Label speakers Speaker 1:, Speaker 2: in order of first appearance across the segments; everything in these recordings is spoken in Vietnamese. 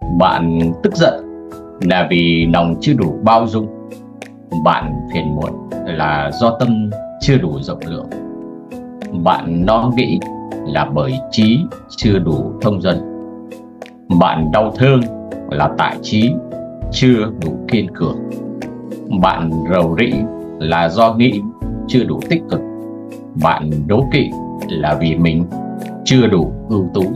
Speaker 1: Bạn tức giận là vì lòng chưa đủ bao dung. Bạn phiền muộn là do tâm chưa đủ rộng lượng. Bạn lo nghĩ là bởi trí chưa đủ thông dong. Bạn đau thương là tại trí chưa đủ kiên cường. Bạn rầu rĩ là do nghĩ chưa đủ tích cực. Bạn đố kỵ là vì mình chưa đủ ưu tú.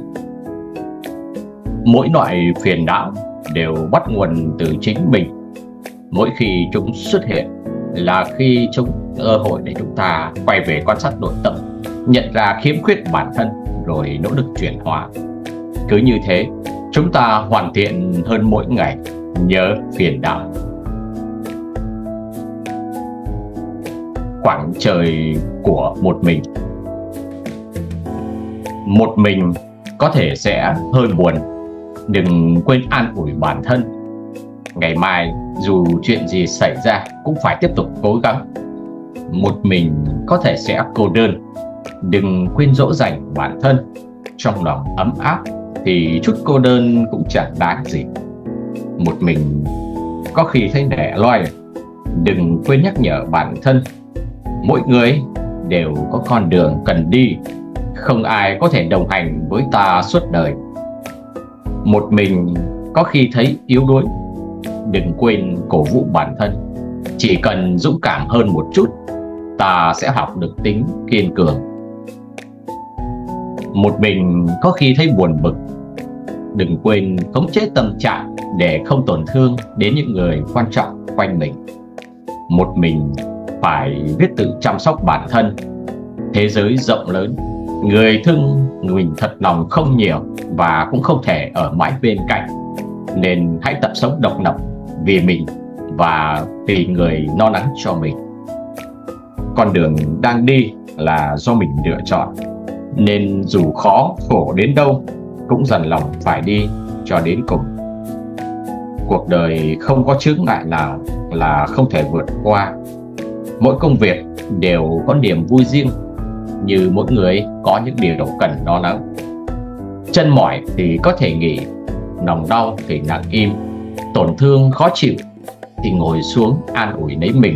Speaker 1: Mỗi loại phiền não đều bắt nguồn từ chính mình. Mỗi khi chúng xuất hiện là khi chúng cơ hội để chúng ta quay về quan sát nội tâm, nhận ra khiếm khuyết bản thân rồi nỗ lực chuyển hóa. Cứ như thế, chúng ta hoàn thiện hơn mỗi ngày nhờ phiền não. Khoảng trời của một mình. Một mình có thể sẽ hơi buồn. Đừng quên an ủi bản thân. Ngày mai dù chuyện gì xảy ra cũng phải tiếp tục cố gắng. Một mình có thể sẽ cô đơn. Đừng quên dỗ dành bản thân. Trong lòng ấm áp thì chút cô đơn cũng chẳng đáng gì. Một mình có khi thấy đẻ loi. Đừng quên nhắc nhở bản thân. Mỗi người đều có con đường cần đi. Không ai có thể đồng hành với ta suốt đời. Một mình có khi thấy yếu đuối. Đừng quên cổ vũ bản thân. Chỉ cần dũng cảm hơn một chút, ta sẽ học được tính kiên cường. Một mình có khi thấy buồn bực. Đừng quên khống chế tâm trạng để không tổn thương đến những người quan trọng quanh mình. Một mình phải biết tự chăm sóc bản thân. Thế giới rộng lớn, người thương mình thật lòng không nhiều và cũng không thể ở mãi bên cạnh. Nên hãy tập sống độc lập vì mình và vì người lo lắng cho mình. Con đường đang đi là do mình lựa chọn, nên dù khó khổ đến đâu cũng dằn lòng phải đi cho đến cùng. Cuộc đời không có chướng ngại nào là không thể vượt qua. Mỗi công việc đều có niềm vui riêng, như mỗi người có những điều cần lo lắng. Chân mỏi thì có thể nghỉ, lòng đau thì nặng im, tổn thương khó chịu thì ngồi xuống an ủi lấy mình.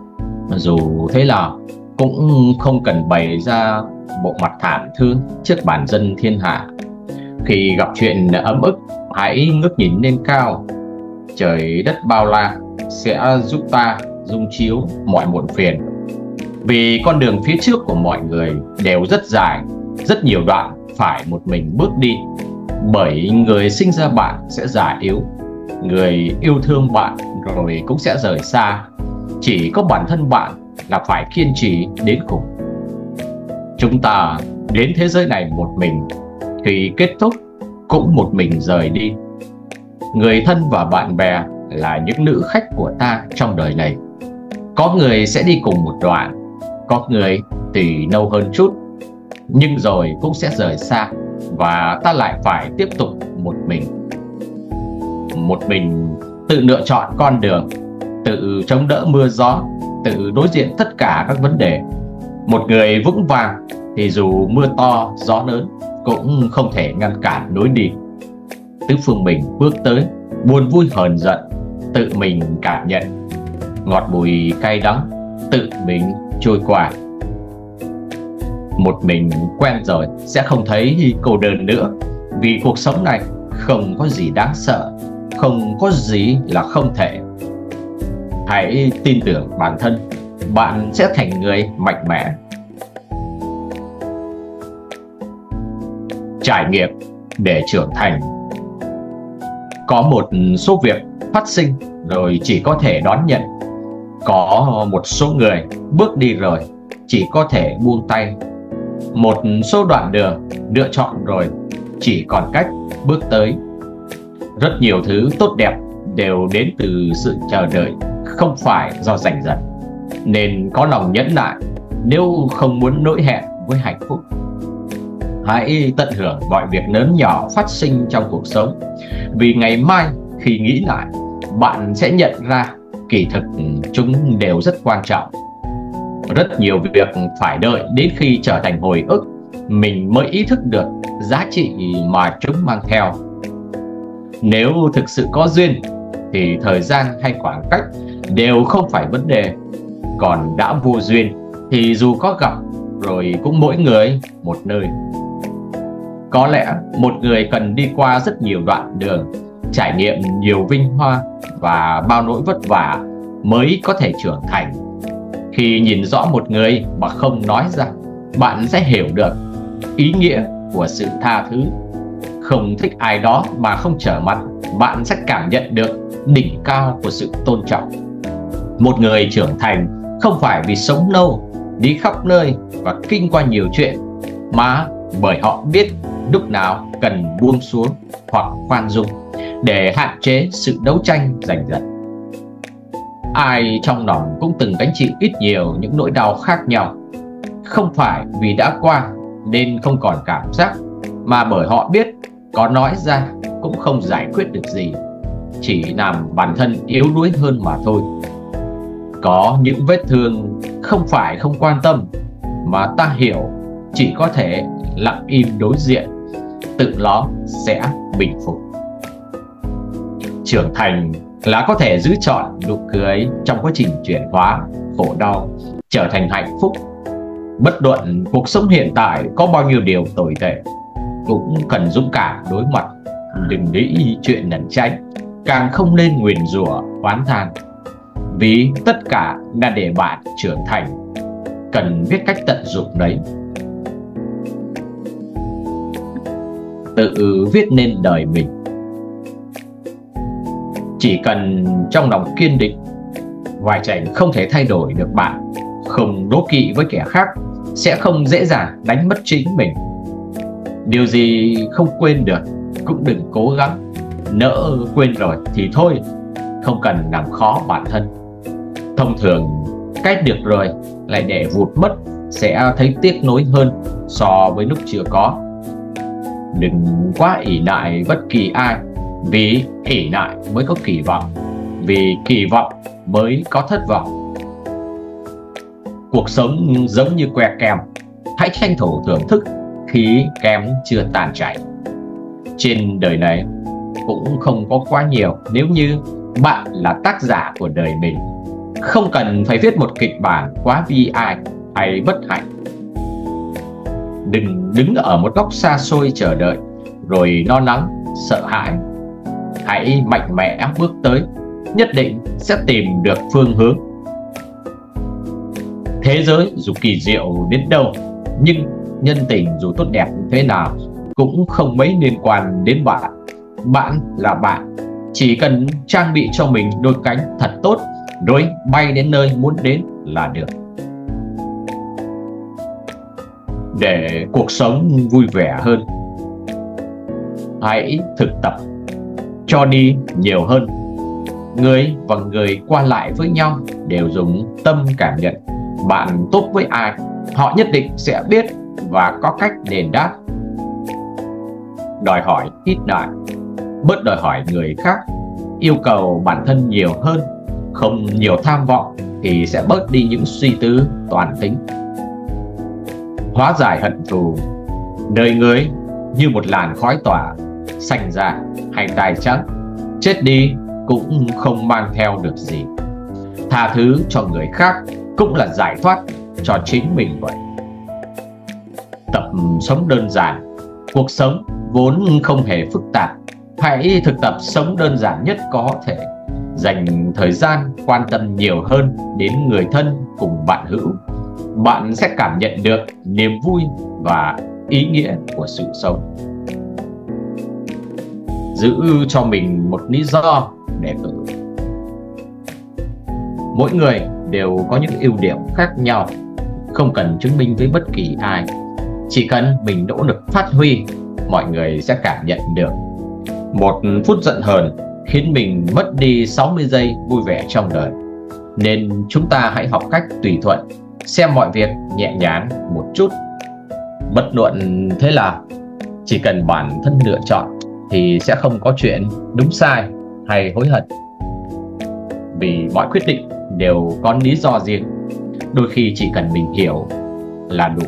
Speaker 1: Dù thế nào cũng không cần bày ra bộ mặt thảm thương trước bản dân thiên hạ. Khi gặp chuyện ấm ức, hãy ngước nhìn lên cao. Trời đất bao la sẽ giúp ta dung chiếu mọi muộn phiền. Vì con đường phía trước của mọi người đều rất dài, rất nhiều đoạn phải một mình bước đi. Bởi người sinh ra bạn sẽ già yếu, người yêu thương bạn rồi cũng sẽ rời xa. Chỉ có bản thân bạn là phải kiên trì đến cùng. Chúng ta đến thế giới này một mình, khi kết thúc cũng một mình rời đi. Người thân và bạn bè là những lữ khách của ta trong đời này. Có người sẽ đi cùng một đoạn, có người thì lâu hơn chút, nhưng rồi cũng sẽ rời xa và ta lại phải tiếp tục một mình. Một mình tự lựa chọn con đường, tự chống đỡ mưa gió, tự đối diện tất cả các vấn đề. Một người vững vàng thì dù mưa to gió lớn cũng không thể ngăn cản lối đi. Tứ phương mình bước tới, buồn vui hờn giận tự mình cảm nhận, ngọt bùi cay đắng tự mình trôi qua. Một mình quen rồi sẽ không thấy cô đơn nữa. Vì cuộc sống này không có gì đáng sợ, không có gì là không thể. Hãy tin tưởng bản thân, bạn sẽ thành người mạnh mẽ. Trải nghiệm để trưởng thành. Có một số việc phát sinh rồi chỉ có thể đón nhận. Có một số người bước đi rồi chỉ có thể buông tay. Một số đoạn đường lựa chọn rồi chỉ còn cách bước tới. Rất nhiều thứ tốt đẹp đều đến từ sự chờ đợi, không phải do giành giật. Nên có lòng nhẫn nại nếu không muốn lỗi hẹn với hạnh phúc. Hãy tận hưởng mọi việc lớn nhỏ phát sinh trong cuộc sống. Vì ngày mai khi nghĩ lại, bạn sẽ nhận ra kỳ thực chúng đều rất quan trọng. Rất nhiều việc phải đợi đến khi trở thành hồi ức, mình mới ý thức được giá trị mà chúng mang theo. Nếu thực sự có duyên thì thời gian hay khoảng cách đều không phải vấn đề. Còn đã vô duyên thì dù có gặp rồi cũng mỗi người một nơi. Có lẽ một người cần đi qua rất nhiều đoạn đường, trải nghiệm nhiều vinh hoa và bao nỗi vất vả mới có thể trưởng thành. Khi nhìn rõ một người mà không nói ra, bạn sẽ hiểu được ý nghĩa của sự tha thứ. Không thích ai đó mà không trở mặt, bạn sẽ cảm nhận được đỉnh cao của sự tôn trọng. Một người trưởng thành không phải vì sống lâu, đi khắp nơi và kinh qua nhiều chuyện, mà bởi họ biết lúc nào cần buông xuống hoặc khoan dung để hạn chế sự đấu tranh giành giật. Ai trong lòng cũng từng gánh chịu ít nhiều những nỗi đau khác nhau. Không phải vì đã qua nên không còn cảm giác, mà bởi họ biết có nói ra cũng không giải quyết được gì, chỉ làm bản thân yếu đuối hơn mà thôi. Có những vết thương không phải không quan tâm, mà ta hiểu chỉ có thể lặng im đối diện, tự nó sẽ bình phục. Trưởng thành là có thể giữ trọn nụ cười trong quá trình chuyển hóa khổ đau trở thành hạnh phúc. Bất luận cuộc sống hiện tại có bao nhiêu điều tồi tệ, cũng cần dũng cảm đối mặt. Đừng nghĩ chuyện lẩn tránh, càng không nên nguyền rủa oán than, vì tất cả là để bạn trưởng thành. Cần biết cách tận dụng đấy. Tự viết nên đời mình. Chỉ cần trong lòng kiên định, vài cảnh không thể thay đổi được bạn, không đố kỵ với kẻ khác, sẽ không dễ dàng đánh mất chính mình. Điều gì không quên được cũng đừng cố gắng. Nỡ quên rồi thì thôi, không cần làm khó bản thân. Thông thường cách được rồi lại để vụt mất sẽ thấy tiếc nuối hơn so với lúc chưa có. Đừng quá ỷ lại bất kỳ ai, vì ỷ lại mới có kỳ vọng, vì kỳ vọng mới có thất vọng. Cuộc sống giống như que kem, hãy tranh thủ thưởng thức khi kem chưa tàn chảy. Trên đời này cũng không có quá nhiều nếu như bạn là tác giả của đời mình. Không cần phải viết một kịch bản quá bi ai hay bất hạnh. Đừng đứng ở một góc xa xôi chờ đợi rồi lo lắng, sợ hãi. Hãy mạnh mẽ bước tới, nhất định sẽ tìm được phương hướng. Thế giới dù kỳ diệu đến đâu, nhưng nhân tình dù tốt đẹp thế nào cũng không mấy liên quan đến bạn. Bạn là bạn, chỉ cần trang bị cho mình đôi cánh thật tốt, rồi bay đến nơi muốn đến là được. Để cuộc sống vui vẻ hơn, hãy thực tập cho đi nhiều hơn. Người và người qua lại với nhau đều dùng tâm cảm nhận. Bạn tốt với ai, họ nhất định sẽ biết và có cách đền đáp. Đòi hỏi ít lại, bớt đòi hỏi người khác, yêu cầu bản thân nhiều hơn, không nhiều tham vọng thì sẽ bớt đi những suy tư toàn tính. Hóa giải hận thù. Đời người như một làn khói tỏa, xanh da hay tai trắng, chết đi cũng không mang theo được gì. Tha thứ cho người khác cũng là giải thoát cho chính mình vậy. Tập sống đơn giản. Cuộc sống vốn không hề phức tạp. Hãy thực tập sống đơn giản nhất có thể. Dành thời gian quan tâm nhiều hơn đến người thân cùng bạn hữu. Bạn sẽ cảm nhận được niềm vui và ý nghĩa của sự sống. Giữ cho mình một lý do để tự. Mỗi người đều có những ưu điểm khác nhau, không cần chứng minh với bất kỳ ai. Chỉ cần mình nỗ lực phát huy, mọi người sẽ cảm nhận được. Một phút giận hờn khiến mình mất đi 60 giây vui vẻ trong đời. Nên chúng ta hãy học cách tùy thuận, xem mọi việc nhẹ nhàng một chút. Bất luận thế nào, chỉ cần bản thân lựa chọn thì sẽ không có chuyện đúng sai hay hối hận. Vì mọi quyết định đều có lý do riêng. Đôi khi chỉ cần mình hiểu là đủ.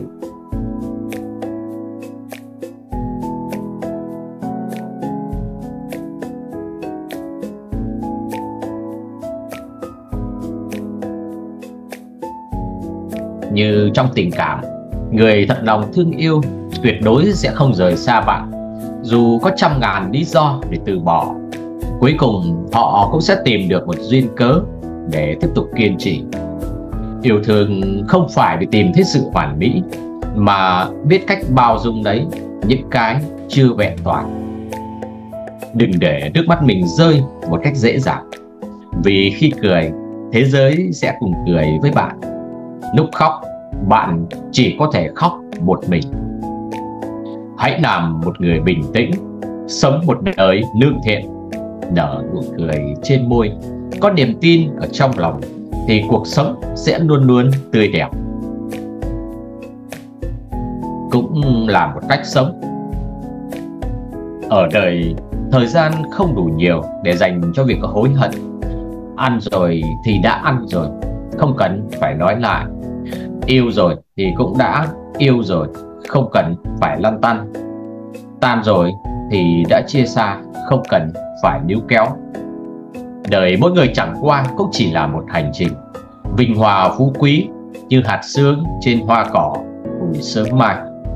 Speaker 1: Như trong tình cảm, người thật lòng thương yêu tuyệt đối sẽ không rời xa bạn, dù có trăm ngàn lý do để từ bỏ. Cuối cùng họ cũng sẽ tìm được một duyên cớ để tiếp tục kiên trì. Yêu thương không phải để tìm thấy sự hoàn mỹ, mà biết cách bao dung đấy những cái chưa vẹn toàn. Đừng để nước mắt mình rơi một cách dễ dàng, vì khi cười, thế giới sẽ cùng cười với bạn. Lúc khóc, bạn chỉ có thể khóc một mình. Hãy làm một người bình tĩnh, sống một đời lương thiện, nở nụ cười trên môi, có niềm tin ở trong lòng, thì cuộc sống sẽ luôn luôn tươi đẹp. Cũng là một cách sống. Ở đời, thời gian không đủ nhiều để dành cho việc hối hận. Ăn rồi thì đã ăn rồi, không cần phải nói lại. Yêu rồi thì cũng đã yêu rồi, không cần phải lăn tăn. Tan rồi thì đã chia xa, không cần phải níu kéo. Đời mỗi người chẳng qua cũng chỉ là một hành trình, vinh hòa phú quý như hạt sương trên hoa cỏ buổi sớm mai.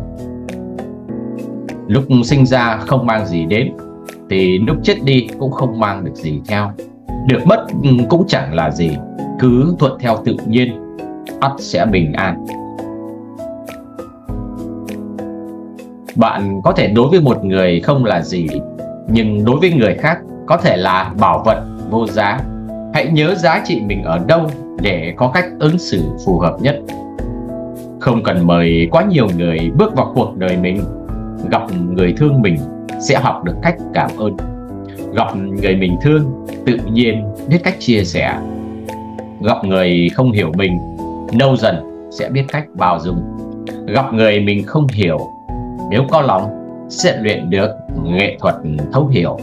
Speaker 1: Lúc sinh ra không mang gì đến, thì lúc chết đi cũng không mang được gì theo. Được mất cũng chẳng là gì, cứ thuận theo tự nhiên, ắt sẽ bình an. Bạn có thể đối với một người không là gì, nhưng đối với người khác có thể là bảo vật vô giá. Hãy nhớ giá trị mình ở đâu để có cách ứng xử phù hợp nhất. Không cần mời quá nhiều người bước vào cuộc đời mình. Gặp người thương mình sẽ học được cách cảm ơn. Gặp người mình thương, tự nhiên biết cách chia sẻ. Gặp người không hiểu mình, lâu dần sẽ biết cách bao dung. Gặp người mình không hiểu, nếu có lòng sẽ luyện được nghệ thuật thấu hiểu.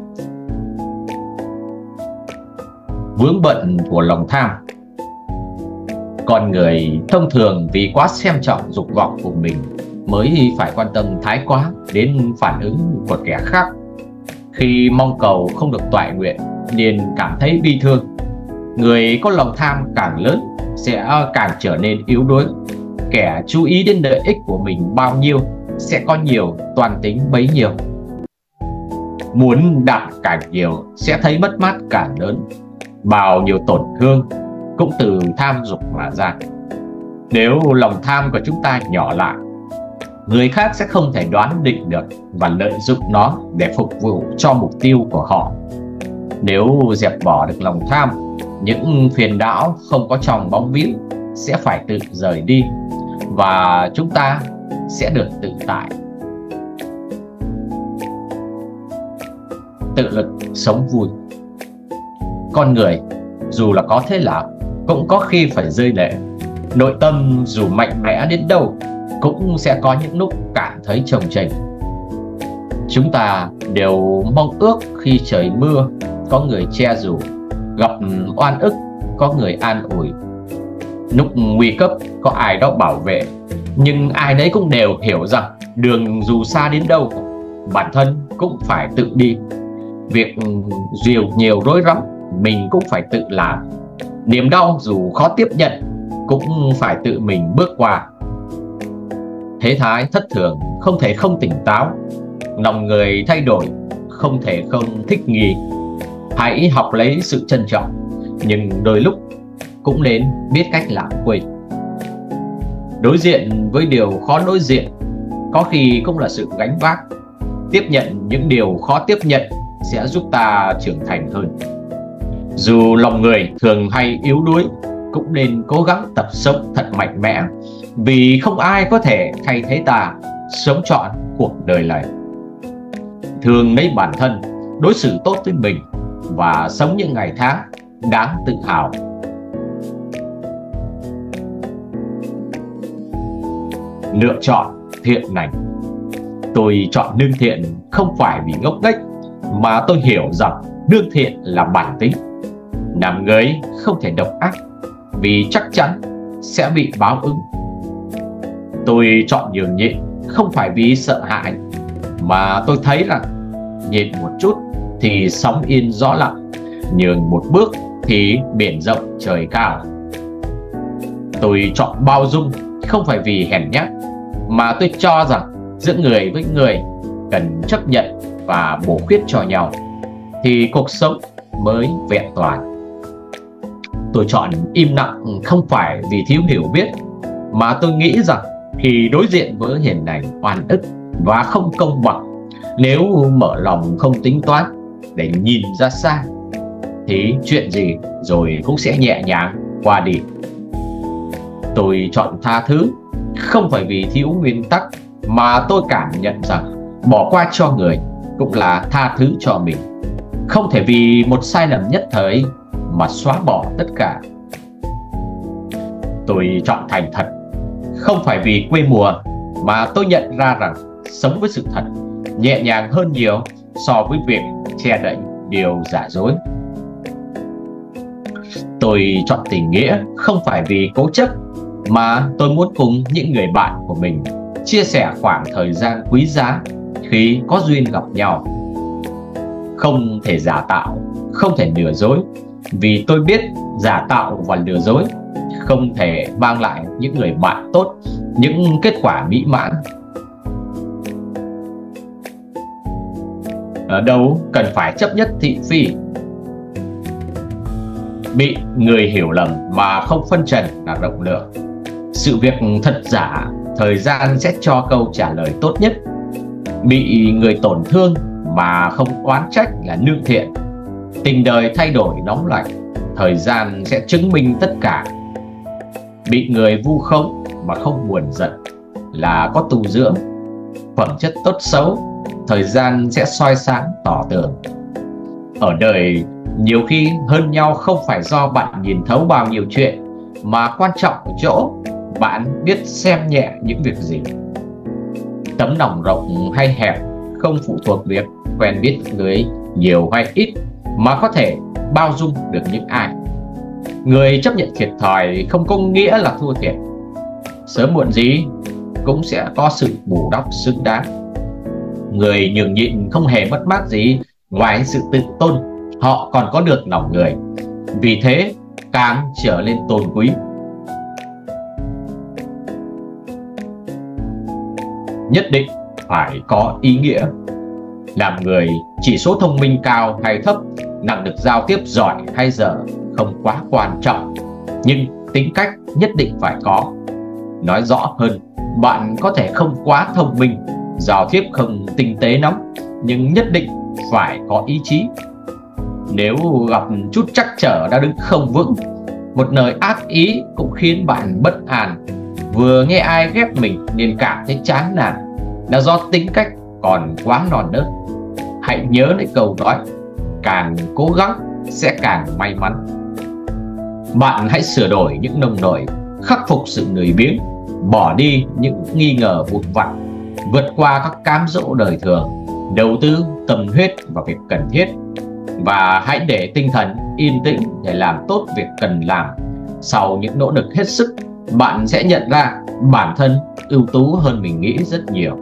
Speaker 1: Vướng bận của lòng tham. Con người thông thường vì quá xem trọng dục vọng của mình mới phải quan tâm thái quá đến phản ứng của kẻ khác. Khi mong cầu không được toại nguyện nên cảm thấy bi thương. Người có lòng tham càng lớn sẽ càng trở nên yếu đuối. Kẻ chú ý đến lợi ích của mình bao nhiêu sẽ có nhiều toan tính bấy nhiêu. Muốn đạt càng nhiều sẽ thấy mất mát càng lớn. Bao nhiêu tổn thương cũng từ tham dục mà ra. Nếu lòng tham của chúng ta nhỏ lại, người khác sẽ không thể đoán định được và lợi dụng nó để phục vụ cho mục tiêu của họ. Nếu dẹp bỏ được lòng tham, những phiền não không có trong bóng víu sẽ phải tự rời đi, và chúng ta sẽ được tự tại. Tự lực sống vui. Con người dù là có thế nào cũng có khi phải rơi lệ. Nội tâm dù mạnh mẽ đến đâu cũng sẽ có những lúc cảm thấy chồng chênh. Chúng ta đều mong ước khi trời mưa có người che dù, gặp oan ức có người an ủi, lúc nguy cấp có ai đó bảo vệ. Nhưng ai nấy cũng đều hiểu rằng đường dù xa đến đâu, bản thân cũng phải tự đi. Việc dù nhiều rối rắm, mình cũng phải tự làm. Niềm đau dù khó tiếp nhận, cũng phải tự mình bước qua. Thế thái thất thường không thể không tỉnh táo. Lòng người thay đổi không thể không thích nghi. Hãy học lấy sự trân trọng, nhưng đôi lúc cũng nên biết cách lãng quên. Đối diện với điều khó đối diện có khi cũng là sự gánh vác. Tiếp nhận những điều khó tiếp nhận sẽ giúp ta trưởng thành hơn. Dù lòng người thường hay yếu đuối, cũng nên cố gắng tập sống thật mạnh mẽ, vì không ai có thể thay thế ta sống trọn cuộc đời này. Thương lấy bản thân, đối xử tốt với mình và sống những ngày tháng đáng tự hào. Lựa chọn thiện lành. Tôi chọn lương thiện không phải vì ngốc nghếch, mà tôi hiểu rằng lương thiện là bản tính. Làm người không thể độc ác, vì chắc chắn sẽ bị báo ứng. Tôi chọn nhường nhịn không phải vì sợ hãi, mà tôi thấy rằng nhịn một chút thì sóng yên gió lặng, nhường một bước thì biển rộng trời cao. Tôi chọn bao dung không phải vì hèn nhát, mà tôi cho rằng giữa người với người cần chấp nhận và bổ khuyết cho nhau thì cuộc sống mới vẹn toàn. Tôi chọn im lặng không phải vì thiếu hiểu biết, mà tôi nghĩ rằng khi đối diện với hiền lành oan ức và không công bằng, nếu mở lòng không tính toán để nhìn ra xa thì chuyện gì rồi cũng sẽ nhẹ nhàng qua đi. Tôi chọn tha thứ không phải vì thiếu nguyên tắc, mà tôi cảm nhận rằng bỏ qua cho người cũng là tha thứ cho mình. Không thể vì một sai lầm nhất thời mà xóa bỏ tất cả. Tôi chọn thành thật không phải vì quê mùa, mà tôi nhận ra rằng sống với sự thật nhẹ nhàng hơn nhiều so với việc che đậy điều giả dối. Tôi chọn tình nghĩa không phải vì cố chấp, mà tôi muốn cùng những người bạn của mình chia sẻ khoảng thời gian quý giá khi có duyên gặp nhau. Không thể giả tạo, không thể lừa dối, vì tôi biết giả tạo và lừa dối không thể mang lại những người bạn tốt, những kết quả mỹ mãn. Ở đâu cần phải chấp nhất thị phi. Bị người hiểu lầm mà không phân trần là rộng lượng. Sự việc thật giả, thời gian sẽ cho câu trả lời tốt nhất. Bị người tổn thương mà không oán trách là lương thiện. Tình đời thay đổi nóng lạnh, thời gian sẽ chứng minh tất cả. Bị người vu khống mà không buồn giận là có tu dưỡng. Phẩm chất tốt xấu, thời gian sẽ soi sáng tỏ tường. Ở đời, nhiều khi hơn nhau không phải do bạn nhìn thấu bao nhiêu chuyện, mà quan trọng ở chỗ bạn biết xem nhẹ những việc gì. Tấm lòng rộng hay hẹp không phụ thuộc việc quen biết người nhiều hay ít, mà có thể bao dung được những ai. Người chấp nhận thiệt thòi không có nghĩa là thua thiệt. Sớm muộn gì cũng sẽ có sự bù đắp xứng đáng. Người nhường nhịn không hề mất mát gì ngoài sự tự tôn, họ còn có được lòng người, vì thế càng trở lên tôn quý. Nhất định phải có ý nghĩa. Làm người, chỉ số thông minh cao hay thấp, năng lực giao tiếp giỏi hay dở không quá quan trọng, nhưng tính cách nhất định phải có. Nói rõ hơn, bạn có thể không quá thông minh, giao tiếp không tinh tế lắm, nhưng nhất định phải có ý chí. Nếu gặp chút trắc trở đã đứng không vững, một lời ác ý cũng khiến bạn bất an. Vừa nghe ai ghét mình nên cảm thấy chán nản, là do tính cách còn quá non nớt. Hãy nhớ lấy câu nói, càng cố gắng sẽ càng may mắn. Bạn hãy sửa đổi những nông nổi, khắc phục sự lười biếng, bỏ đi những nghi ngờ vụn vặt, vượt qua các cám dỗ đời thường, đầu tư tâm huyết vào việc cần thiết, và hãy để tinh thần yên tĩnh để làm tốt việc cần làm. Sau những nỗ lực hết sức, bạn sẽ nhận ra bản thân ưu tú hơn mình nghĩ rất nhiều.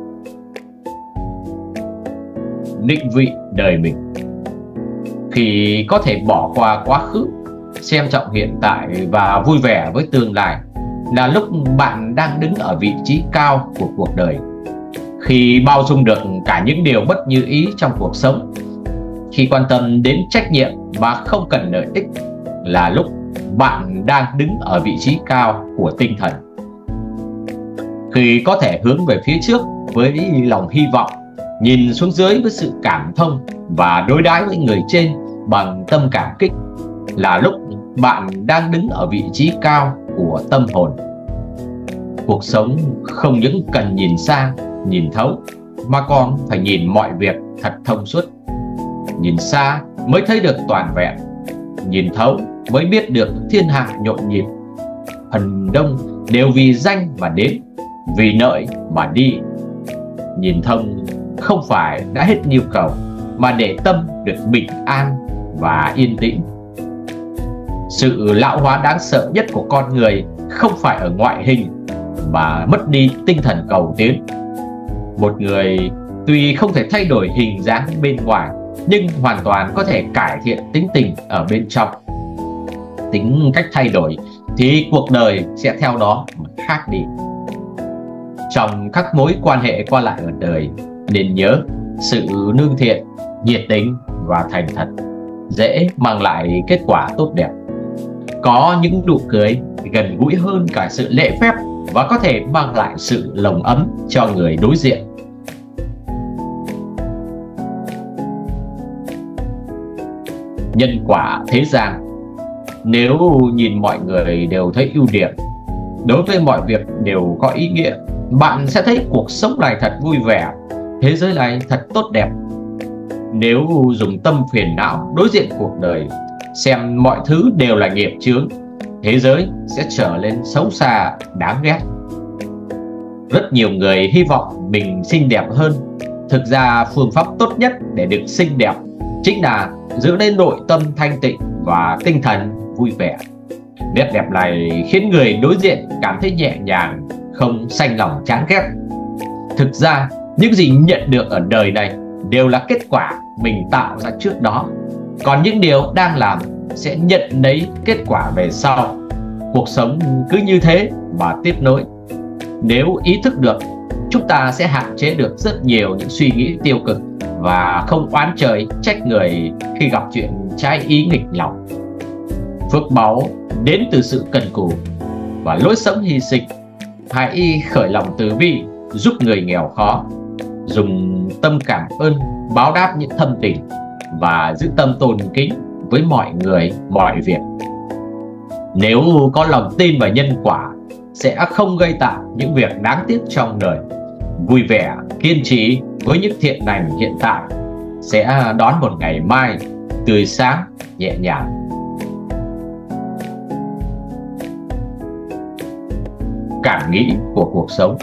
Speaker 1: Định vị đời mình. Khi có thể bỏ qua quá khứ, xem trọng hiện tại và vui vẻ với tương lai, là lúc bạn đang đứng ở vị trí cao của cuộc đời. Khi bao dung được cả những điều bất như ý trong cuộc sống, khi quan tâm đến trách nhiệm mà không cần lợi ích, là lúc bạn đang đứng ở vị trí cao của tinh thần. Khi có thể hướng về phía trước với lòng hy vọng, nhìn xuống dưới với sự cảm thông và đối đãi với người trên bằng tâm cảm kích, là lúc bạn đang đứng ở vị trí cao của tâm hồn. Cuộc sống không những cần nhìn xa, nhìn thấu, mà còn phải nhìn mọi việc thật thông suốt. Nhìn xa mới thấy được toàn vẹn, nhìn thấu mới biết được thiên hạ nhộn nhịp. Phần đông đều vì danh mà đến, vì lợi mà đi. Nhìn thông không phải đã hết nhu cầu, mà để tâm được bình an và yên tĩnh. Sự lão hóa đáng sợ nhất của con người không phải ở ngoại hình, mà mất đi tinh thần cầu tiến. Một người tuy không thể thay đổi hình dáng bên ngoài, nhưng hoàn toàn có thể cải thiện tính tình ở bên trong. Tính cách thay đổi thì cuộc đời sẽ theo đó mà khác đi. Trong các mối quan hệ qua lại ở đời, nên nhớ sự lương thiện, nhiệt tình và thành thật dễ mang lại kết quả tốt đẹp. Có những nụ cười gần gũi hơn cả sự lễ phép và có thể mang lại sự lồng ấm cho người đối diện. Nhân quả thế gian. Nếu nhìn mọi người đều thấy ưu điểm, đối với mọi việc đều có ý nghĩa, bạn sẽ thấy cuộc sống này thật vui vẻ, thế giới này thật tốt đẹp. Nếu dùng tâm phiền não đối diện cuộc đời, xem mọi thứ đều là nghiệp chướng, thế giới sẽ trở nên xấu xa, đáng ghét. Rất nhiều người hy vọng mình xinh đẹp hơn. Thực ra phương pháp tốt nhất để được xinh đẹp chính là giữ nên nội tâm thanh tịnh và tinh thần vui vẻ. Nét đẹp này khiến người đối diện cảm thấy nhẹ nhàng, không sanh lòng chán ghét. Thực ra những gì nhận được ở đời này đều là kết quả mình tạo ra trước đó, còn những điều đang làm sẽ nhận lấy kết quả về sau. Cuộc sống cứ như thế mà tiếp nối. Nếu ý thức được, chúng ta sẽ hạn chế được rất nhiều những suy nghĩ tiêu cực và không oán trời trách người khi gặp chuyện trái ý nghịch lòng. Phước báu đến từ sự cần cù và lối sống hy sinh. Hãy khởi lòng từ bi giúp người nghèo khó, dùng tâm cảm ơn báo đáp những thâm tình và giữ tâm tôn kính với mọi người, mọi việc. Nếu có lòng tin vào nhân quả, sẽ không gây tạo những việc đáng tiếc trong đời. Vui vẻ, kiên trì với những thiện lành hiện tại, sẽ đón một ngày mai tươi sáng, nhẹ nhàng. Cảm nghĩ của cuộc sống.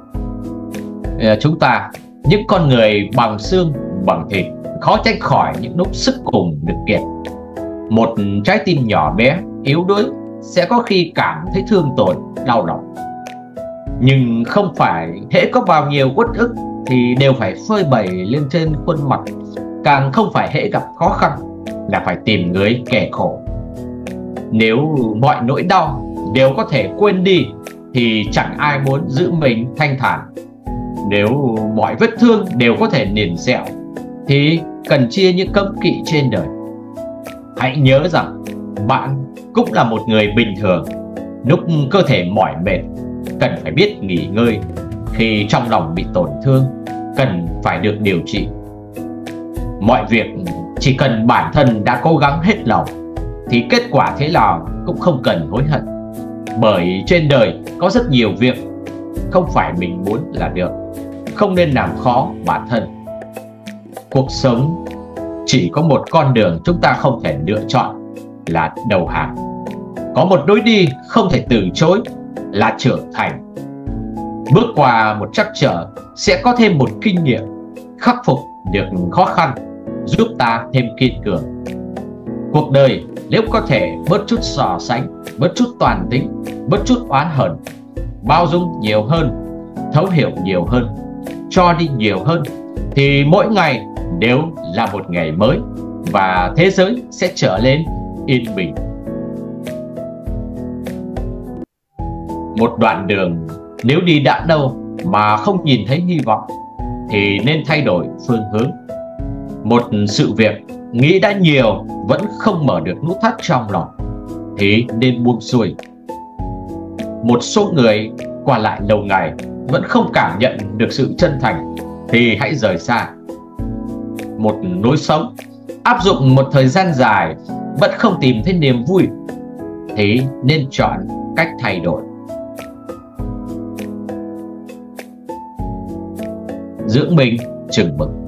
Speaker 1: Chúng ta, những con người bằng xương, bằng thịt, khó tránh khỏi những lúc sức cùng lực kiệt. Một trái tim nhỏ bé, yếu đuối sẽ có khi cảm thấy thương tổn, đau lòng. Nhưng không phải hễ có bao nhiêu uất ức thì đều phải phơi bày lên trên khuôn mặt, càng không phải hễ gặp khó khăn là phải tìm người kẻ khổ. Nếu mọi nỗi đau đều có thể quên đi thì chẳng ai muốn giữ mình thanh thản. Nếu mọi vết thương đều có thể niềm sẹo thì cần chia những cấm kỵ trên đời. Hãy nhớ rằng bạn cũng là một người bình thường. Lúc cơ thể mỏi mệt, cần phải biết nghỉ ngơi. Khi trong lòng bị tổn thương, cần phải được điều trị. Mọi việc chỉ cần bản thân đã cố gắng hết lòng thì kết quả thế nào cũng không cần hối hận. Bởi trên đời có rất nhiều việc không phải mình muốn là được. Không nên làm khó bản thân. Cuộc sống chỉ có một con đường chúng ta không thể lựa chọn là đầu hàng. Có một lối đi không thể từ chối là trưởng thành. Bước qua một trắc trở sẽ có thêm một kinh nghiệm. Khắc phục được khó khăn giúp ta thêm kiên cường. Cuộc đời nếu có thể bớt chút so sánh, bớt chút toàn tính, bớt chút oán hận, bao dung nhiều hơn, thấu hiểu nhiều hơn, cho đi nhiều hơn, thì mỗi ngày đều là một ngày mới và thế giới sẽ trở nên yên bình. Một đoạn đường nếu đi đã lâu mà không nhìn thấy hy vọng thì nên thay đổi phương hướng. Một sự việc nghĩ đã nhiều vẫn không mở được nút thắt trong lòng thì nên buông xuôi. Một số người qua lại lâu ngày vẫn không cảm nhận được sự chân thành thì hãy rời xa. Một lối sống áp dụng một thời gian dài vẫn không tìm thấy niềm vui thì nên chọn cách thay đổi. Dưỡng mình chừng mực.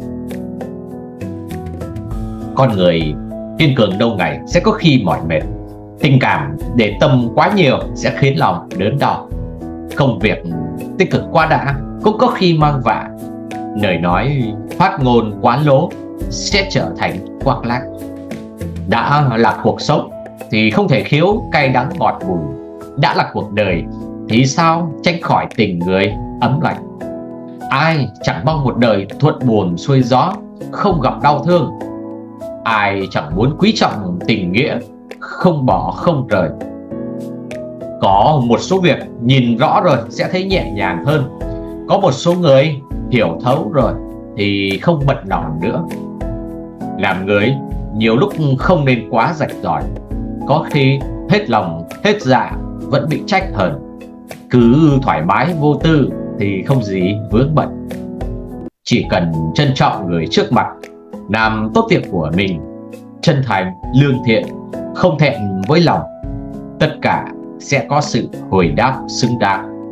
Speaker 1: Con người kiên cường lâu ngày sẽ có khi mỏi mệt. Tình cảm để tâm quá nhiều sẽ khiến lòng đớn đau. Công việc tích cực quá đã cũng có khi mang vạ. Lời nói phát ngôn quá lố sẽ trở thành quắc lác. Đã là cuộc sống thì không thể khiếu cay đắng ngọt bùi. Đã là cuộc đời thì sao tránh khỏi tình người ấm lạnh. Ai chẳng mong một đời thuận buồm xuôi gió, không gặp đau thương. Ai chẳng muốn quý trọng tình nghĩa, không bỏ không rời. Có một số việc nhìn rõ rồi sẽ thấy nhẹ nhàng hơn. Có một số người hiểu thấu rồi thì không bận lòng nữa. Làm người nhiều lúc không nên quá rạch ròi. Có khi hết lòng hết dạ vẫn bị trách hờn. Cứ thoải mái vô tư thì không gì vướng bận. Chỉ cần trân trọng người trước mặt, làm tốt việc của mình, chân thành, lương thiện, không thẹn với lòng, tất cả sẽ có sự hồi đáp xứng đáng.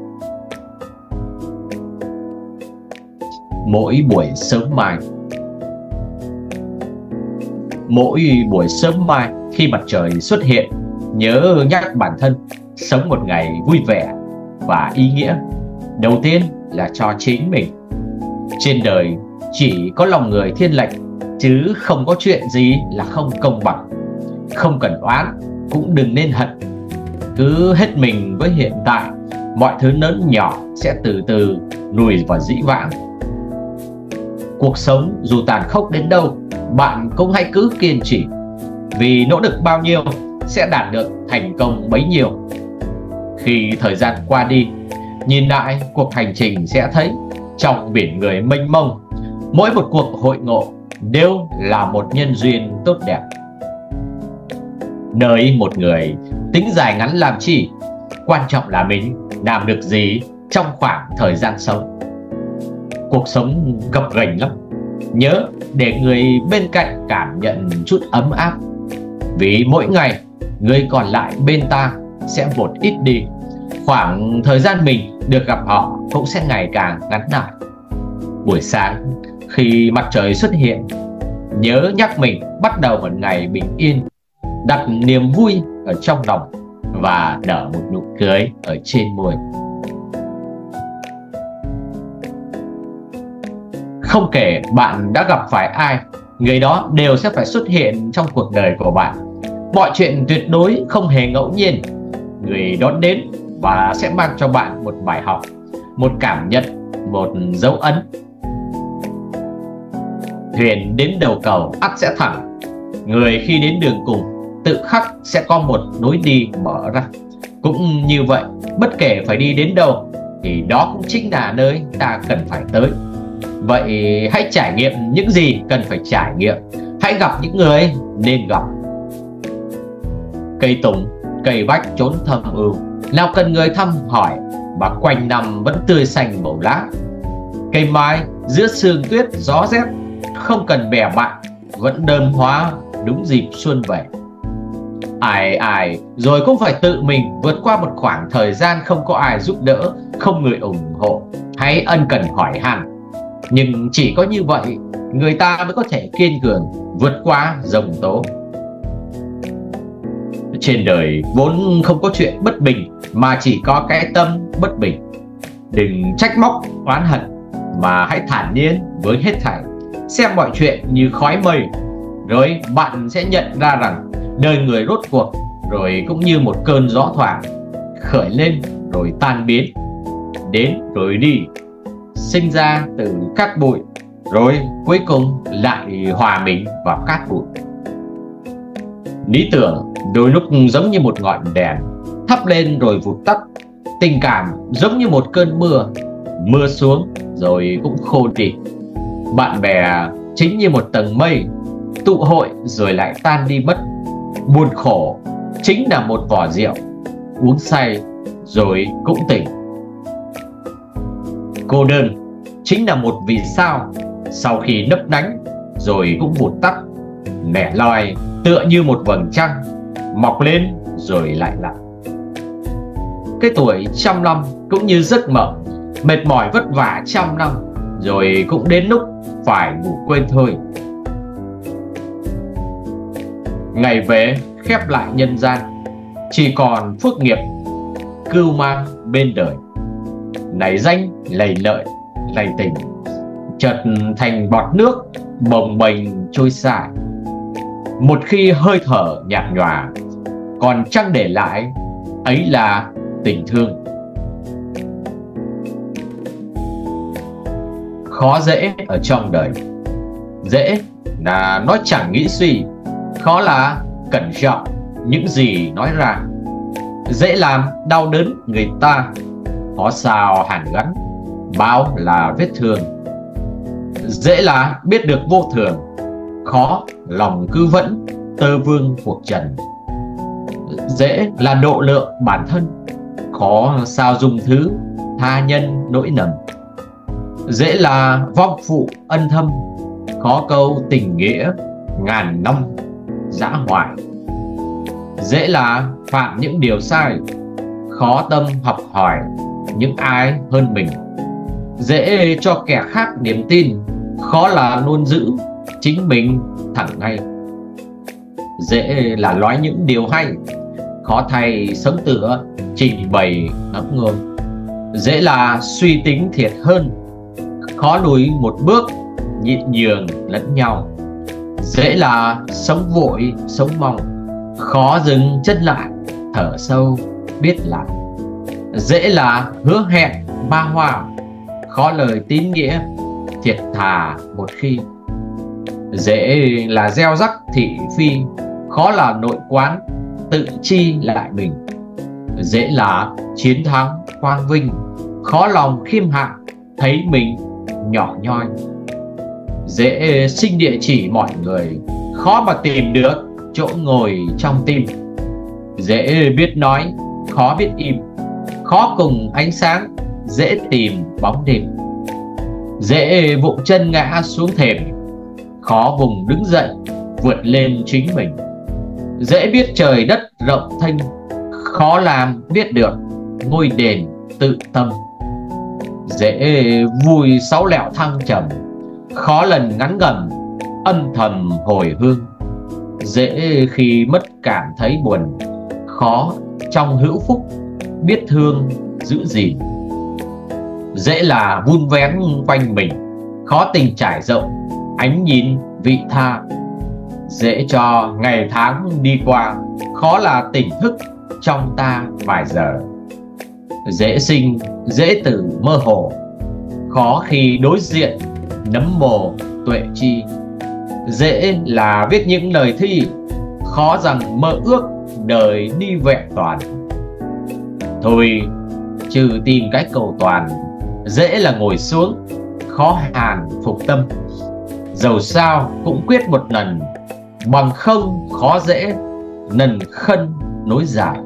Speaker 1: Mỗi buổi sớm mai. Mỗi buổi sớm mai khi mặt trời xuất hiện, nhớ nhắc bản thân sống một ngày vui vẻ và ý nghĩa. Đầu tiên là cho chính mình. Trên đời chỉ có lòng người thiên lệch, chứ không có chuyện gì là không công bằng. Không cần oán, cũng đừng nên hận. Cứ hết mình với hiện tại, mọi thứ lớn nhỏ sẽ từ từ lùi vào dĩ vãng. Cuộc sống dù tàn khốc đến đâu, bạn cũng hãy cứ kiên trì. Vì nỗ lực bao nhiêu sẽ đạt được thành công bấy nhiêu. Khi thời gian qua đi, nhìn lại cuộc hành trình sẽ thấy trong biển người mênh mông, mỗi một cuộc hội ngộ đều là một nhân duyên tốt đẹp. Đời một người tính dài ngắn làm chi, quan trọng là mình làm được gì trong khoảng thời gian sống. Cuộc sống gập ghềnh lắm, nhớ để người bên cạnh cảm nhận chút ấm áp. Vì mỗi ngày người còn lại bên ta sẽ một ít đi, khoảng thời gian mình được gặp họ cũng sẽ ngày càng ngắn lại. Buổi sáng khi mặt trời xuất hiện, nhớ nhắc mình bắt đầu một ngày bình yên, đặt niềm vui ở trong lòng và nở một nụ cười ở trên môi. Không kể bạn đã gặp phải ai, người đó đều sẽ phải xuất hiện trong cuộc đời của bạn. Mọi chuyện tuyệt đối không hề ngẫu nhiên. Người đón đến và sẽ mang cho bạn một bài học, một cảm nhận, một dấu ấn. Thuyền đến đầu cầu ắt sẽ thẳng. Người khi đến đường cùng, tự khắc sẽ có một lối đi mở ra. Cũng như vậy, bất kể phải đi đến đâu thì đó cũng chính là nơi ta cần phải tới. Vậy hãy trải nghiệm những gì cần phải trải nghiệm, hãy gặp những người nên gặp. Cây tùng, cây bách trốn thâm ưu, nào cần người thăm hỏi, và quanh năm vẫn tươi xanh màu lá. Cây mai giữa sương tuyết gió rét, không cần bè bạn, vẫn đơm hoa đúng dịp xuân về. Ai rồi cũng phải tự mình vượt qua một khoảng thời gian không có ai giúp đỡ, không người ủng hộ hay ân cần hỏi han. Nhưng chỉ có như vậy, người ta mới có thể kiên cường vượt qua giông tố. Trên đời vốn không có chuyện bất bình, mà chỉ có cái tâm bất bình. Đừng trách móc, oán hận, mà hãy thản nhiên với hết thảy. Xem mọi chuyện như khói mây, rồi bạn sẽ nhận ra rằng đời người rốt cuộc rồi cũng như một cơn gió thoảng, khởi lên rồi tan biến, đến rồi đi, sinh ra từ cát bụi, rồi cuối cùng lại hòa mình vào cát bụi. Lý tưởng đôi lúc giống như một ngọn đèn, thắp lên rồi vụt tắt. Tình cảm giống như một cơn mưa, mưa xuống rồi cũng khô đi. Bạn bè chính như một tầng mây, tụ hội rồi lại tan đi mất. Buồn khổ chính là một vò rượu, uống say rồi cũng tỉnh. Cô đơn chính là một vì sao, sau khi nấp đánh rồi cũng vụt tắt. Lẻ loi tựa như một vầng trăng, mọc lên rồi lại lặn. Cái tuổi trăm năm cũng như giấc mộng, mệt mỏi vất vả trăm năm, rồi cũng đến lúc phải ngủ quên thôi. Ngày về khép lại nhân gian, chỉ còn phước nghiệp cưu mang bên đời. Này danh lầy lợi lầy tình, chợt thành bọt nước bồng bềnh trôi xa. Một khi hơi thở nhạt nhòa, còn chẳng để lại ấy là tình thương. Khó dễ ở trong đời, dễ là nói chẳng nghĩ suy, khó là cẩn trọng những gì nói ra. dễ làm đau đớn người ta, có sao hàn gắn bao là vết thương. Dễ là biết được vô thường, khó lòng cứ vẫn tơ vương cuộc trần. Dễ là độ lượng bản thân, khó sao dung thứ tha nhân nỗi nầm. Dễ là vong phụ ân thâm, khó câu tình nghĩa ngàn năm dã hoại. Dễ là phạm những điều sai, khó tâm học hỏi những ai hơn mình. Dễ cho kẻ khác niềm tin, khó là luôn giữ chính mình thẳng ngay. Dễ là nói những điều hay, khó thay sống tựa trình bày ngẫm ngôn. Dễ là suy tính thiệt hơn, khó lùi một bước nhịn nhường lẫn nhau. Dễ là sống vội sống mong, khó dừng chân lại thở sâu biết lại. Dễ là hứa hẹn ba hoa, khó lời tín nghĩa thiệt thà một khi. Dễ là gieo rắc thị phi, khó là nội quán tự chi lại mình. Dễ là chiến thắng quang vinh, khó lòng khiêm hạ thấy mình nhỏ nhoi. Dễ sinh địa chỉ mọi người, khó mà tìm được chỗ ngồi trong tim. Dễ biết nói, khó biết im, khó cùng ánh sáng dễ tìm bóng đêm. Dễ vụng chân ngã xuống thềm, khó vùng đứng dậy vượt lên chính mình. Dễ biết trời đất rộng thênh, khó làm biết được ngôi đền tự tâm. Dễ vui sáu lẹo thăng trầm, khó lần ngắn ngầm âm thầm hồi hương. Dễ khi mất cảm thấy buồn, khó trong hữu phúc biết thương giữ gìn. Dễ là vun vén quanh mình, khó tình trải rộng ánh nhìn vị tha. Dễ cho ngày tháng đi qua, khó là tỉnh thức trong ta vài giờ. Dễ sinh dễ tử mơ hồ, khó khi đối diện nấm mồ tuệ chi. Dễ là viết những lời thi, khó rằng mơ ước đời đi vẹn toàn. Thôi trừ tìm cái cầu toàn, dễ là ngồi xuống khó hàn phục tâm. Dầu sao cũng quyết một lần, bằng không khó dễ nần khân nối dài.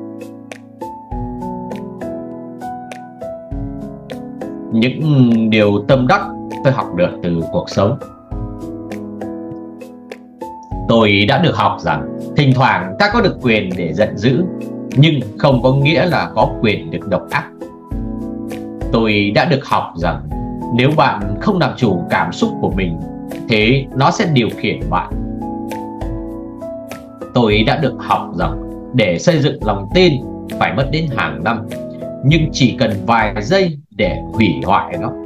Speaker 1: Những điều tâm đắc tôi học được từ cuộc sống. Tôi đã được học rằng thỉnh thoảng ta có được quyền để giận dữ, nhưng không có nghĩa là có quyền được độc ác. Tôi đã được học rằng nếu bạn không làm chủ cảm xúc của mình, thế nó sẽ điều khiển bạn. Tôi đã được học rằng để xây dựng lòng tin phải mất đến hàng năm, nhưng chỉ cần vài giây để hủy hoại nó.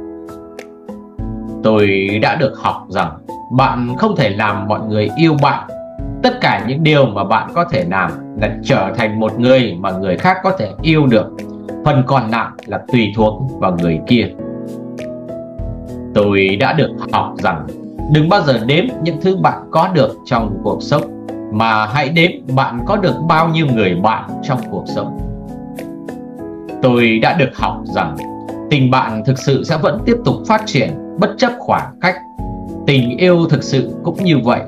Speaker 1: Tôi đã được học rằng bạn không thể làm mọi người yêu bạn. Tất cả những điều mà bạn có thể làm là trở thành một người mà người khác có thể yêu được. Phần còn lại là tùy thuộc vào người kia. Tôi đã được học rằng đừng bao giờ đếm những thứ bạn có được trong cuộc sống, mà hãy đếm bạn có được bao nhiêu người bạn trong cuộc sống. Tôi đã được học rằng tình bạn thực sự sẽ vẫn tiếp tục phát triển bất chấp khoảng cách. Tình yêu thực sự cũng như vậy.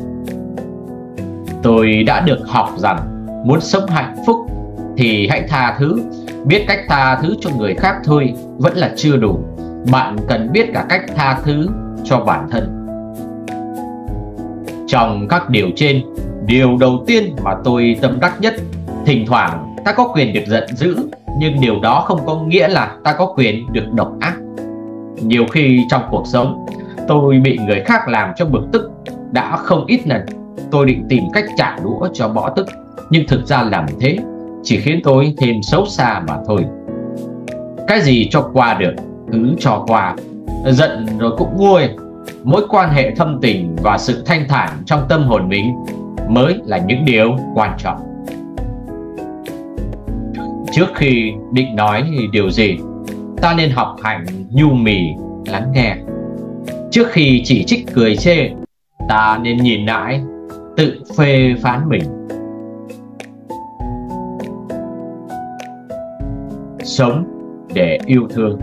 Speaker 1: Tôi đã được học rằng muốn sống hạnh phúc thì hãy tha thứ. Biết cách tha thứ cho người khác thôi vẫn là chưa đủ. Bạn cần biết cả cách tha thứ cho bản thân. Trong các điều trên, điều đầu tiên mà tôi tâm đắc nhất, thỉnh thoảng ta có quyền được giận dữ, nhưng điều đó không có nghĩa là ta có quyền được độc ác. Nhiều khi trong cuộc sống, tôi bị người khác làm cho bực tức. Đã không ít lần tôi định tìm cách trả đũa cho bỏ tức, nhưng thực ra làm thế chỉ khiến tôi thêm xấu xa mà thôi. Cái gì cho qua được cứ cho qua, giận rồi cũng nguôi. Mối quan hệ thâm tình và sự thanh thản trong tâm hồn mình mới là những điều quan trọng. Trước khi định nói điều gì, ta nên học hành nhu mì lắng nghe. Trước khi chỉ trích cười chê, ta nên nhìn lại tự phê phán mình. sống để yêu thương.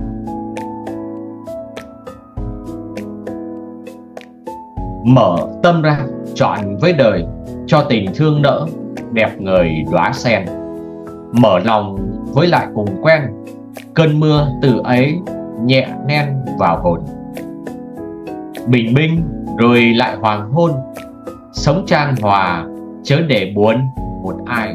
Speaker 1: Mở tâm ra trọn với đời, cho tình thương nỡ đẹp người đóa sen. Mở lòng với lại cùng quen, cơn mưa từ ấy nhẹ nen vào hồn. Bình minh rồi lại hoàng hôn, sống chan hòa chớ để buồn một ai.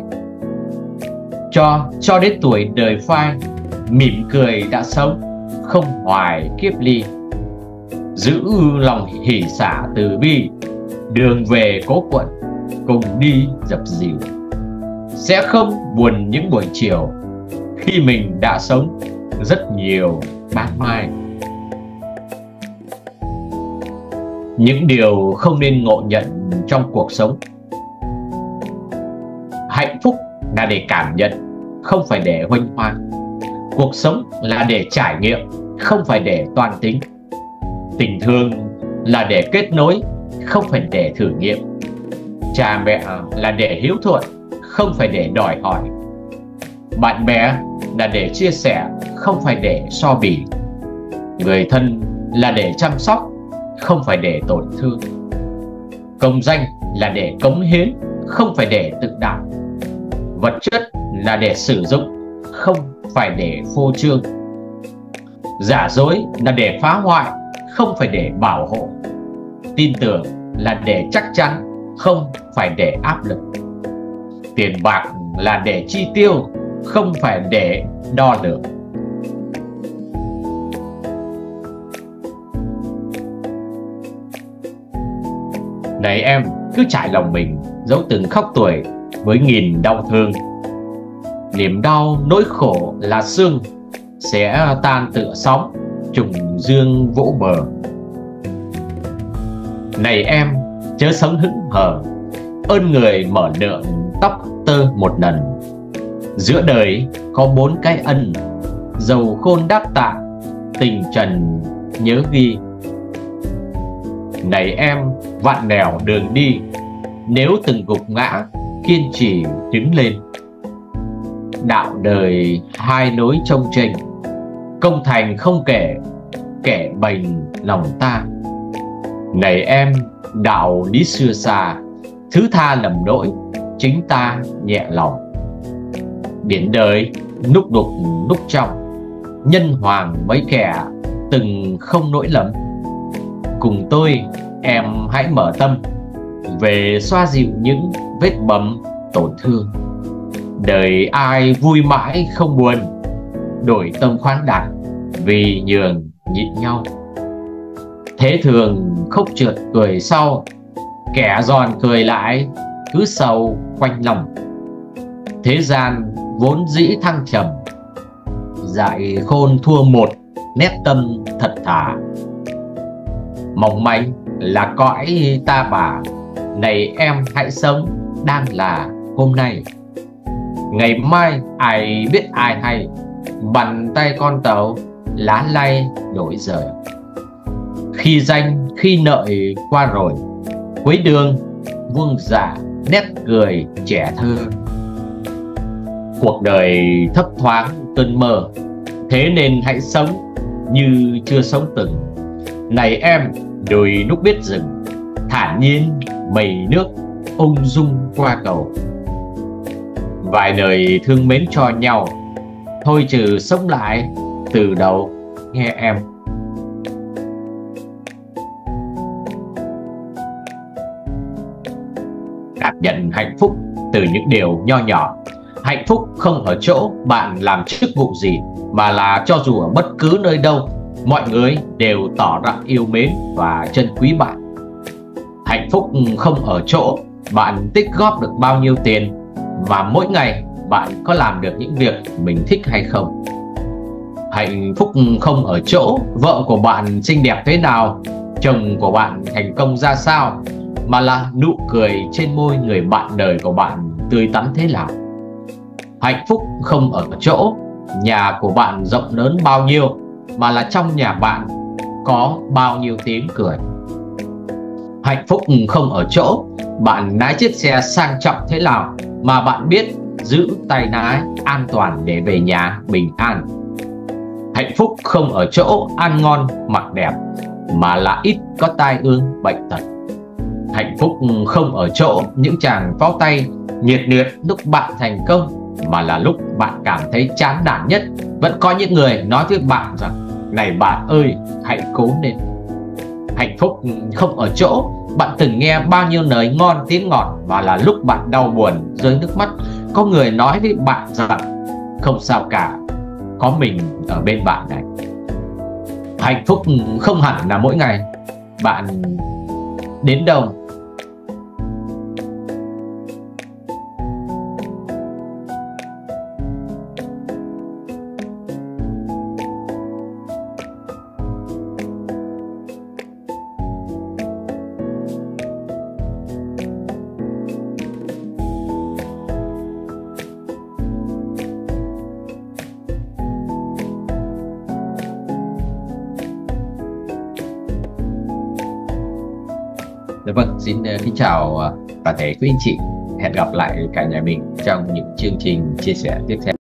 Speaker 1: Cho đến tuổi đời phai, mỉm cười đã sống, không hoài kiếp ly. Giữ lòng hỷ xả từ bi, đường về cố quận cùng đi dập dìu. Sẽ không buồn những buổi chiều, khi mình đã sống rất nhiều ban mai. Những điều không nên ngộ nhận trong cuộc sống. Hạnh phúc là để cảm nhận, không phải để huênh hoang. Cuộc sống là để trải nghiệm, không phải để toan tính. Tình thương là để kết nối, không phải để thử nghiệm. Cha mẹ là để hiếu thuận, không phải để đòi hỏi. Bạn bè là để chia sẻ, không phải để so bì. Người thân là để chăm sóc, không phải để tổn thương. Công danh là để cống hiến, không phải để tự đại. Vật chất là để sử dụng, không phải để phô trương. Giả dối là để phá hoại, không phải để bảo hộ. Tin tưởng là để chắc chắn, không phải để áp lực. Tiền bạc là để chi tiêu, không phải để đo lường. Này em, cứ trải lòng mình, dẫu từng khóc tuổi với nghìn đau thương. Niềm đau nỗi khổ là sương, sẽ tan tựa sóng, trùng dương vỗ bờ. Này em, chớ sống hững hờ, ơn người mở lượng tóc tơ một lần. Giữa đời có 4 cái ân, dầu khôn đáp tạ, tình trần nhớ ghi. Này em, vạn nẻo đường đi, nếu từng gục ngã, kiên trì đứng lên. Đạo đời hai nối trông chênh, công thành không kể, kẻ bềnh lòng ta. Này em, đạo lý xưa xa, thứ tha lầm lỗi, chính ta nhẹ lòng. Biển đời lúc đục lúc trong, nhân hoàng mấy kẻ từng không nỗi lầm. Cùng tôi em hãy mở tâm, về xoa dịu những vết bầm tổn thương. Đời ai vui mãi không buồn, đổi tâm khoan đạt, vì nhường nhịn nhau. Thế thường khúc trượt cười sau, kẻ giòn cười lại cứ sầu quanh lòng. Thế gian vốn dĩ thăng trầm, dại khôn thua một nét tâm thật thà. Mong manh là cõi ta bà, này em hãy sống đang là hôm nay. Ngày mai ai biết ai hay, bàn tay con tàu lá lay đổi rời. Khi danh khi nợi qua rồi, cuối đường vương giả nét cười trẻ thơ. Cuộc đời thấp thoáng cơn mơ, thế nên hãy sống như chưa sống từng. Này em, đôi lúc biết dừng, thản nhiên mây nước ung dung qua cầu. Vài lời thương mến cho nhau, thôi trừ sống lại từ đầu nghe em. Cảm nhận hạnh phúc từ những điều nho nhỏ. Hạnh phúc không ở chỗ bạn làm chức vụ gì, mà là cho dù ở bất cứ nơi đâu, mọi người đều tỏ ra yêu mến và trân quý bạn. Hạnh phúc không ở chỗ bạn tích góp được bao nhiêu tiền, mà mỗi ngày bạn có làm được những việc mình thích hay không. Hạnh phúc không ở chỗ vợ của bạn xinh đẹp thế nào, chồng của bạn thành công ra sao, mà là nụ cười trên môi người bạn đời của bạn tươi tắn thế nào. Hạnh phúc không ở chỗ nhà của bạn rộng lớn bao nhiêu, mà là trong nhà bạn có bao nhiêu tiếng cười. Hạnh phúc không ở chỗ bạn lái chiếc xe sang trọng thế nào, mà bạn biết giữ tay lái an toàn để về nhà bình an. Hạnh phúc không ở chỗ ăn ngon mặc đẹp, mà là ít có tai ương bệnh tật. Hạnh phúc không ở chỗ những chàng pháo tay nhiệt liệt lúc bạn thành công, mà là lúc bạn cảm thấy chán nản nhất, vẫn có những người nói với bạn rằng: này bạn ơi, hãy cố lên. Hạnh phúc không ở chỗ bạn từng nghe bao nhiêu lời ngon tiếng ngọt, mà là lúc bạn đau buồn rơi nước mắt, có người nói với bạn rằng: không sao cả, có mình ở bên bạn này. Hạnh phúc không hẳn là mỗi ngày bạn đến đâu Dạ vâng, xin kính chào toàn thể quý anh chị. Hẹn gặp lại cả nhà mình trong những chương trình chia sẻ tiếp theo.